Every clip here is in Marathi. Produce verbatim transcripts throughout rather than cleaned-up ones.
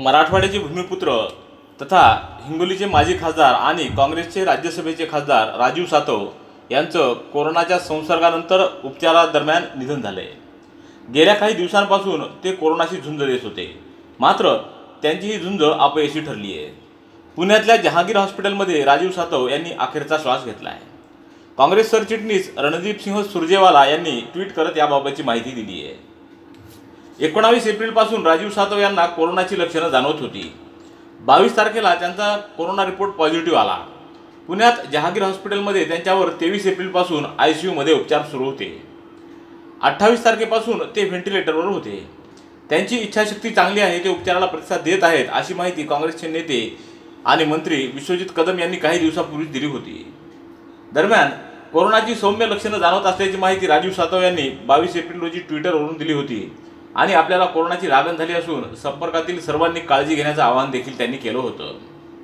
मराठवाड्याचे भूमिपुत्र तथा हिंगोलीचे माजी खासदार आणि काँग्रेसचे राज्यसभेचे खासदार राजीव सातव यांचं कोरोनाच्या संसर्गानंतर उपचारादरम्यान निधन झाले। गेल्या काही दिवसांपासून ते कोरोनाशी झुंज देत होते, मात्र त्यांची ही झुंज अपयशी ठरली आहे। पुण्यातल्या जहांगीर हॉस्पिटलमध्ये राजीव सातव यांनी अखेरचा श्वास घेतला आहे। काँग्रेस सरचिटणीस रणदीपसिंह सुरजेवाला यांनी ट्विट करत याबाबतची माहिती दिली आहे। एकोणावीस एप्रिलपासून राजीव सातव यांना कोरोनाची लक्षणं जाणवत होती। बावीस तारखेला त्यांचा कोरोना रिपोर्ट पॉझिटिव्ह आला। पुण्यात जहांगीर हॉस्पिटलमध्ये त्यांच्यावर तेवीस एप्रिलपासून आय सी यूमध्ये उपचार सुरू होते। अठ्ठावीस तारखेपासून ते व्हेंटिलेटरवर होते। त्यांची इच्छाशक्ती चांगली आहे, ते उपचाराला प्रतिसाद देत आहेत, अशी माहिती काँग्रेसचे नेते आणि मंत्री विश्वजित कदम यांनी काही दिवसापूर्वी दिली होती। दरम्यान कोरोनाची सौम्य लक्षणं जाणवत असल्याची माहिती राजीव सातव यांनी बावीस एप्रिल रोजी ट्विटरवरून दिली होती आणि आपल्याला कोरोनाची लागण झाली असून संपर्कातील सर्वांनी काळजी घेण्याचं आवाहन देखील त्यांनी केलं होतं।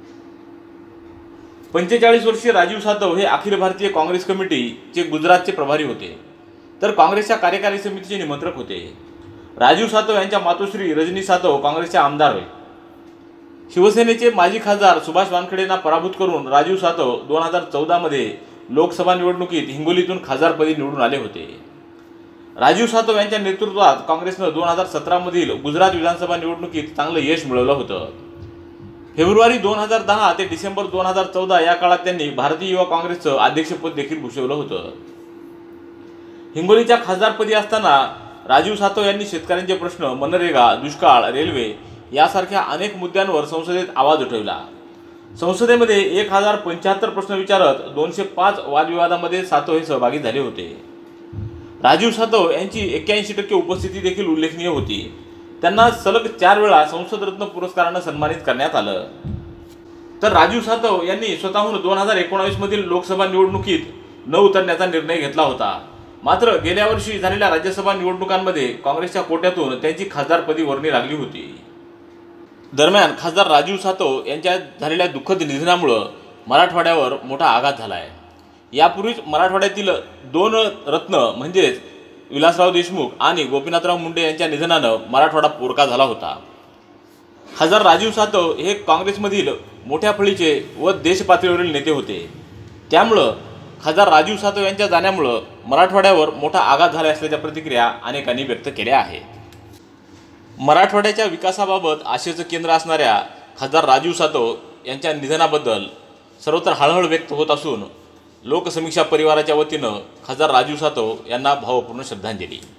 पंचेचाळीस वर्षीय राजीव सातव हे अखिल भारतीय काँग्रेस कमिटीचे गुजरातचे प्रभारी होते, तर काँग्रेसच्या कार्यकारी समितीचे निमंत्रक होते। राजीव सातव यांच्या मातोश्री रजनी सातव काँग्रेसचे आमदार होते। शिवसेनेचे माजी खासदार सुभाष वानखेडेंना पराभूत करून राजीव सातव दोन हजार चौदा मध्ये लोकसभा निवडणुकीत हिंगोलीतून खासदारपदी निवडून आले होते। राजीव सातव यांच्या नेतृत्वात काँग्रेसनं दोन हजार सतरा मधील गुजरात विधानसभा निवडणुकीत चांगलं यश मिळवलं होतं। फेब्रुवारी दोन हजार दहा ते डिसेंबर दोन हजार चौदा या काळात त्यांनी भारतीय युवा काँग्रेसचं अध्यक्षपद देखील भूषवलं होतं। हिंगोलीच्या खासदारपदी असताना राजीव सातव यांनी शेतकऱ्यांचे प्रश्न, मनरेगा, दुष्काळ, रेल्वे यासारख्या अनेक मुद्द्यांवर संसदेत आवाज उठवला। संसदेमध्ये एक हजार पंच्याहत्तर प्रश्न विचारत दोनशे पाच वादविवादामध्ये सातव हे सहभागी झाले होते। राजीव सातव यांची एक्क्याऐंशी टक्के उपस्थिती देखील उल्लेखनीय होती। त्यांना सलग चार वेळा संसद रत्न पुरस्कारानं सन्मानित करण्यात आलं। तर राजीव सातव यांनी स्वतःहून दोन हजार एकोणावीस मधील लोकसभा निवडणुकीत न उतरण्याचा निर्णय घेतला होता, मात्र गेल्या वर्षी झालेल्या राज्यसभा निवडणुकांमध्ये काँग्रेसच्या कोट्यातून त्यांची खासदारपदी वर्णी लागली होती। दरम्यान खासदार राजीव सातव यांच्या झालेल्या दुःखद निधनामुळे मराठवाड्यावर मोठा आघात झाला आहे। यापूर्वीच मराठवाड्यातील दोन रत्न म्हणजेच विलासराव देशमुख आणि गोपीनाथराव मुंडे यांच्या निधनानं मराठवाडा पोरका झाला होता। खासदार राजीव सातव हे काँग्रेसमधील मोठ्या फळीचे व देशपातळीवरील नेते होते, त्यामुळं खासदार राजीव सातव यांच्या जाण्यामुळं मराठवाड्यावर मोठा आघात झाला असल्याच्या प्रतिक्रिया अनेकांनी व्यक्त केल्या आहेत। मराठवाड्याच्या विकासाबाबत आशेचं केंद्र असणाऱ्या खासदार राजीव सातव यांच्या निधनाबद्दल सर्वत्र हळहळ व्यक्त होत असून लोकसमीक्षा परिवाराच्या वतीनं खासदार राजीव सातव यांना भावपूर्ण श्रद्धांजली।